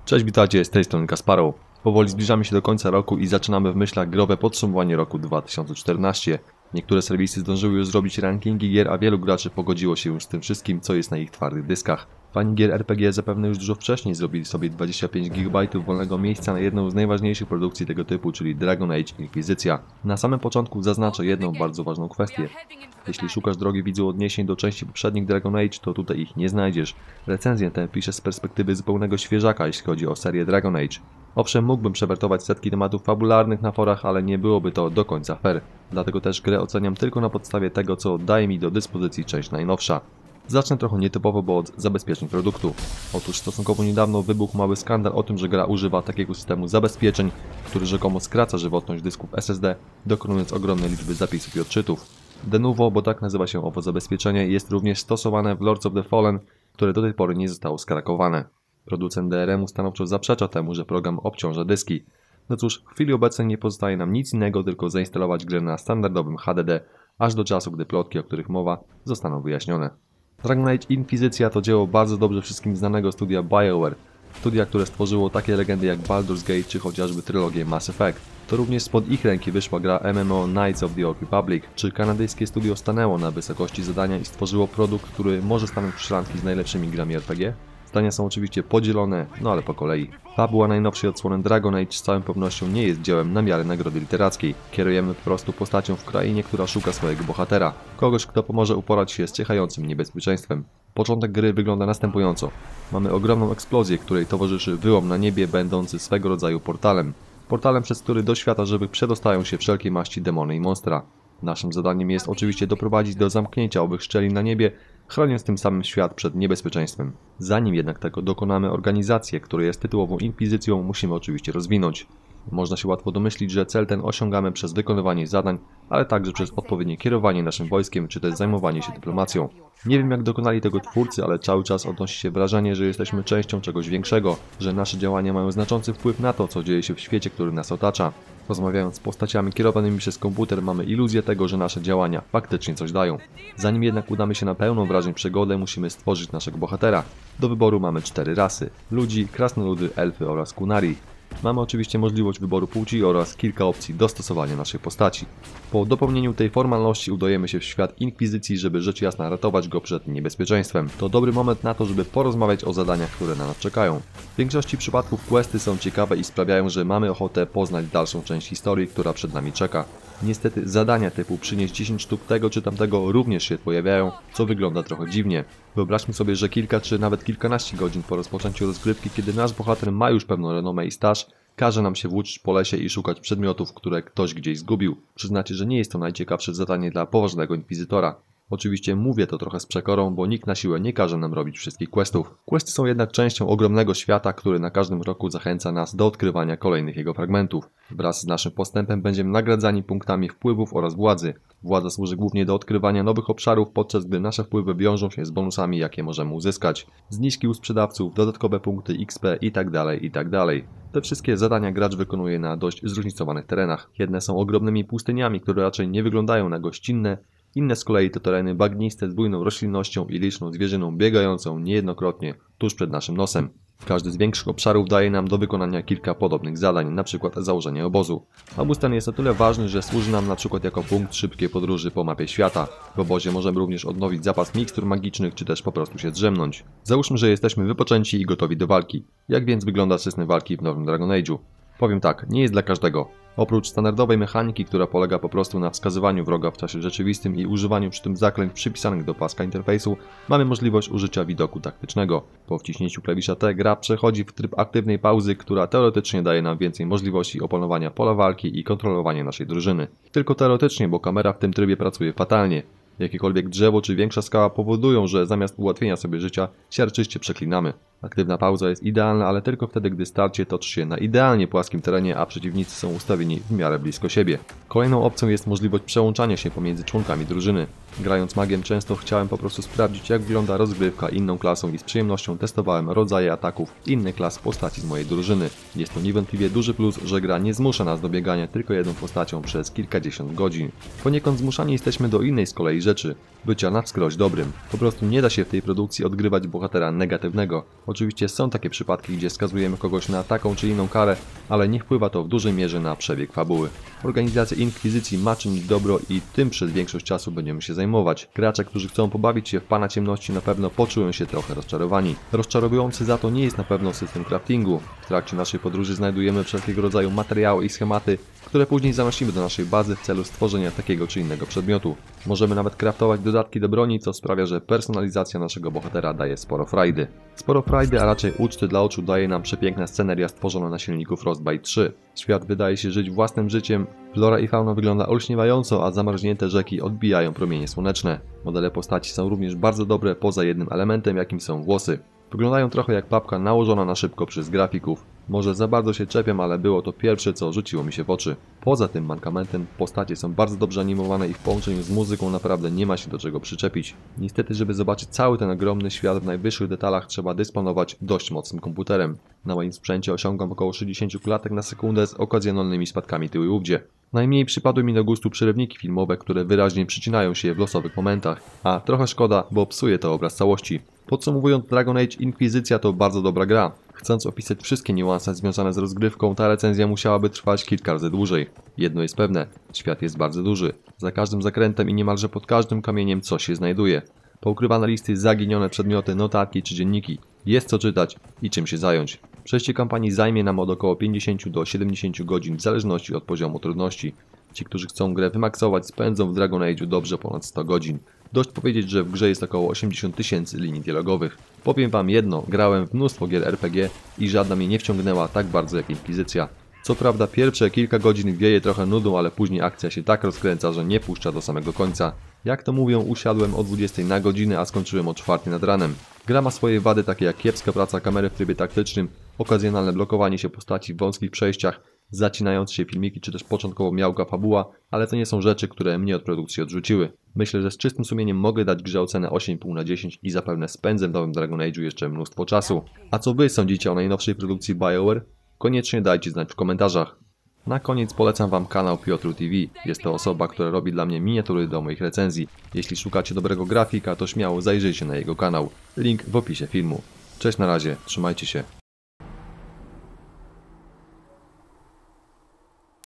Cześć, witajcie, z tej strony Kasparow. Powoli zbliżamy się do końca roku i zaczynamy w myślach growe podsumowanie roku 2014. Niektóre serwisy zdążyły już zrobić rankingi gier, a wielu graczy pogodziło się już z tym wszystkim, co jest na ich twardych dyskach. Fani gier RPG zapewne już dużo wcześniej zrobili sobie 25 GB wolnego miejsca na jedną z najważniejszych produkcji tego typu, czyli Dragon Age Inkwizycja. Na samym początku zaznaczę jedną bardzo ważną kwestię. Jeśli szukasz, drogi widzu, odniesień do części poprzednich Dragon Age, to tutaj ich nie znajdziesz. Recenzję tę piszę z perspektywy zupełnego świeżaka, jeśli chodzi o serię Dragon Age. Owszem, mógłbym przewertować setki tematów fabularnych na forach, ale nie byłoby to do końca fair. Dlatego też grę oceniam tylko na podstawie tego, co daje mi do dyspozycji część najnowsza. Zacznę trochę nietypowo, bo od zabezpieczeń produktu. Otóż stosunkowo niedawno wybuchł mały skandal o tym, że gra używa takiego systemu zabezpieczeń, który rzekomo skraca żywotność dysków SSD, dokonując ogromnej liczby zapisów i odczytów. De novo, bo tak nazywa się owo zabezpieczenie, jest również stosowane w Lords of the Fallen, które do tej pory nie zostało skrakowane. Producent DRM-u stanowczo zaprzecza temu, że program obciąża dyski. No cóż, w chwili obecnej nie pozostaje nam nic innego, tylko zainstalować grę na standardowym HDD, aż do czasu, gdy plotki, o których mowa, zostaną wyjaśnione. Dragon Age Inkwizycja to dzieło bardzo dobrze wszystkim znanego studia BioWare. Studia, które stworzyło takie legendy jak Baldur's Gate czy chociażby trylogię Mass Effect. To również spod ich ręki wyszła gra MMO Knights of the Old Republic, czy kanadyjskie studio stanęło na wysokości zadania i stworzyło produkt, który może stanąć w szranki z najlepszymi grami RPG? Zdania są oczywiście podzielone, no ale po kolei. Fabuła najnowszej odsłony Dragon Age z całą pewnością nie jest dziełem na miarę nagrody literackiej. Kierujemy po prostu postacią w krainie, która szuka swojego bohatera. Kogoś, kto pomoże uporać się z czyhającym niebezpieczeństwem. Początek gry wygląda następująco. Mamy ogromną eksplozję, której towarzyszy wyłom na niebie będący swego rodzaju portalem. Portalem, przez który do świata żywych przedostają się wszelkie maści demony i monstra. Naszym zadaniem jest oczywiście doprowadzić do zamknięcia owych szczelin na niebie, chroniąc tym samym świat przed niebezpieczeństwem. Zanim jednak tego dokonamy, organizację, która jest tytułową inkwizycją, musimy oczywiście rozwinąć. Można się łatwo domyślić, że cel ten osiągamy przez wykonywanie zadań, ale także przez odpowiednie kierowanie naszym wojskiem, czy też zajmowanie się dyplomacją. Nie wiem, jak dokonali tego twórcy, ale cały czas odnosi się wrażenie, że jesteśmy częścią czegoś większego, że nasze działania mają znaczący wpływ na to, co dzieje się w świecie, który nas otacza. Rozmawiając z postaciami kierowanymi przez komputer, mamy iluzję tego, że nasze działania faktycznie coś dają. Zanim jednak udamy się na pełną wrażeń przygodę, musimy stworzyć naszego bohatera. Do wyboru mamy 4 rasy: ludzi, krasnoludy, elfy oraz kunari. Mamy oczywiście możliwość wyboru płci oraz kilka opcji dostosowania naszej postaci. Po dopełnieniu tej formalności udajemy się w świat Inkwizycji, żeby rzecz jasna ratować go przed niebezpieczeństwem. To dobry moment na to, żeby porozmawiać o zadaniach, które na nas czekają. W większości przypadków questy są ciekawe i sprawiają, że mamy ochotę poznać dalszą część historii, która przed nami czeka. Niestety zadania typu przynieść 10 sztuk tego czy tamtego również się pojawiają, co wygląda trochę dziwnie. Wyobraźmy sobie, że kilka czy nawet kilkanaście godzin po rozpoczęciu rozgrywki, kiedy nasz bohater ma już pewną renomę i staż, każe nam się włóczyć po lesie i szukać przedmiotów, które ktoś gdzieś zgubił. Przyznacie, że nie jest to najciekawsze zadanie dla poważnego inkwizytora. Oczywiście mówię to trochę z przekorą, bo nikt na siłę nie każe nam robić wszystkich questów. Questy są jednak częścią ogromnego świata, który na każdym kroku zachęca nas do odkrywania kolejnych jego fragmentów. Wraz z naszym postępem będziemy nagradzani punktami wpływów oraz władzy. Władza służy głównie do odkrywania nowych obszarów, podczas gdy nasze wpływy wiążą się z bonusami, jakie możemy uzyskać. Zniżki u sprzedawców, dodatkowe punkty XP itd. itd. Te wszystkie zadania gracz wykonuje na dość zróżnicowanych terenach. Jedne są ogromnymi pustyniami, które raczej nie wyglądają na gościnne. Inne z kolei to tereny bagniste z bujną roślinnością i liczną zwierzyną biegającą niejednokrotnie tuż przed naszym nosem. Każdy z większych obszarów daje nam do wykonania kilka podobnych zadań, np. założenie obozu. Obóz ten jest o tyle ważny, że służy nam np. jako punkt szybkiej podróży po mapie świata. W obozie możemy również odnowić zapas mikstur magicznych, czy też po prostu się zdrzemnąć. Załóżmy, że jesteśmy wypoczęci i gotowi do walki. Jak więc wygląda system walki w nowym Dragon Age'u? Powiem tak, nie jest dla każdego. Oprócz standardowej mechaniki, która polega po prostu na wskazywaniu wroga w czasie rzeczywistym i używaniu przy tym zaklęć przypisanych do paska interfejsu, mamy możliwość użycia widoku taktycznego. Po wciśnięciu klawisza T gra przechodzi w tryb aktywnej pauzy, która teoretycznie daje nam więcej możliwości opanowania pola walki i kontrolowania naszej drużyny. Tylko teoretycznie, bo kamera w tym trybie pracuje fatalnie. Jakiekolwiek drzewo czy większa skała powodują, że zamiast ułatwienia sobie życia, siarczyście przeklinamy. Aktywna pauza jest idealna, ale tylko wtedy, gdy starcie toczy się na idealnie płaskim terenie, a przeciwnicy są ustawieni w miarę blisko siebie. Kolejną opcją jest możliwość przełączania się pomiędzy członkami drużyny. Grając magiem często chciałem po prostu sprawdzić, jak wygląda rozgrywka inną klasą i z przyjemnością testowałem rodzaje ataków innych klas postaci z mojej drużyny. Jest to niewątpliwie duży plus, że gra nie zmusza nas do biegania tylko jedną postacią przez kilkadziesiąt godzin. Poniekąd zmuszani jesteśmy do innej z kolei rzeczy, bycia na wskroś dobrym. Po prostu nie da się w tej produkcji odgrywać bohatera negatywnego. Oczywiście są takie przypadki, gdzie skazujemy kogoś na taką czy inną karę, ale nie wpływa to w dużej mierze na przebieg fabuły. Organizacja Inkwizycji ma czynić dobro i tym przez większość czasu będziemy się zajmować. Gracze, którzy chcą pobawić się w Pana Ciemności, na pewno poczują się trochę rozczarowani. Rozczarowujący za to nie jest na pewno system craftingu. W trakcie naszej podróży znajdujemy wszelkiego rodzaju materiały i schematy, które później zanosimy do naszej bazy w celu stworzenia takiego czy innego przedmiotu. Możemy nawet craftować dodatki do broni, co sprawia, że personalizacja naszego bohatera daje sporo frajdy. Sporo frajdy, a raczej uczty dla oczu daje nam przepiękna sceneria stworzona na silniku Frostbite 3. Świat wydaje się żyć własnym życiem, flora i fauna wygląda olśniewająco, a zamarznięte rzeki odbijają promienie słoneczne. Modele postaci są również bardzo dobre poza jednym elementem, jakim są włosy. Wyglądają trochę jak papka nałożona na szybko przez grafików. Może za bardzo się czepiam, ale było to pierwsze, co rzuciło mi się w oczy. Poza tym mankamentem postacie są bardzo dobrze animowane i w połączeniu z muzyką naprawdę nie ma się do czego przyczepić. Niestety, żeby zobaczyć cały ten ogromny świat w najwyższych detalach, trzeba dysponować dość mocnym komputerem. Na moim sprzęcie osiągam około 60 klatek na sekundę z okazjonalnymi spadkami tył i ówdzie. Najmniej przypadły mi do gustu przerywniki filmowe, które wyraźnie przycinają się w losowych momentach, a trochę szkoda, bo psuje to obraz całości. Podsumowując, Dragon Age Inkwizycja to bardzo dobra gra. Chcąc opisać wszystkie niuanse związane z rozgrywką, ta recenzja musiałaby trwać kilka razy dłużej. Jedno jest pewne, świat jest bardzo duży. Za każdym zakrętem i niemalże pod każdym kamieniem coś się znajduje. Poukrywane listy, zaginione przedmioty, notatki czy dzienniki. Jest co czytać i czym się zająć. Przejście kampanii zajmie nam od około 50 do 70 godzin w zależności od poziomu trudności. Ci, którzy chcą grę wymaksować, spędzą w Dragon Age'u dobrze ponad 100 godzin. Dość powiedzieć, że w grze jest około 80 000 linii dialogowych. Powiem wam jedno, grałem w mnóstwo gier RPG i żadna mnie nie wciągnęła tak bardzo jak Inkwizycja. Co prawda pierwsze kilka godzin wieje trochę nudą, ale później akcja się tak rozkręca, że nie puszcza do samego końca. Jak to mówią, usiadłem o 20 na godzinę, a skończyłem o 4 nad ranem. Gra ma swoje wady, takie jak kiepska praca kamery w trybie taktycznym, okazjonalne blokowanie się postaci w wąskich przejściach, zacinające się filmiki czy też początkowo miałka fabuła, ale to nie są rzeczy, które mnie od produkcji odrzuciły. Myślę, że z czystym sumieniem mogę dać grze ocenę 8,5 na 10 i zapewne spędzę w nowym Dragon Age'u jeszcze mnóstwo czasu. A co wy sądzicie o najnowszej produkcji BioWare? Koniecznie dajcie znać w komentarzach. Na koniec polecam wam kanał Piotr TV. Jest to osoba, która robi dla mnie miniatury do moich recenzji. Jeśli szukacie dobrego grafika, to śmiało zajrzyjcie na jego kanał. Link w opisie filmu. Cześć, na razie, trzymajcie się.